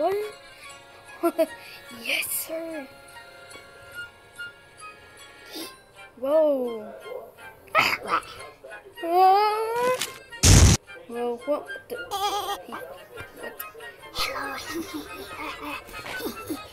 What? Yes, sir. Whoa. Whoa, what the? Hello.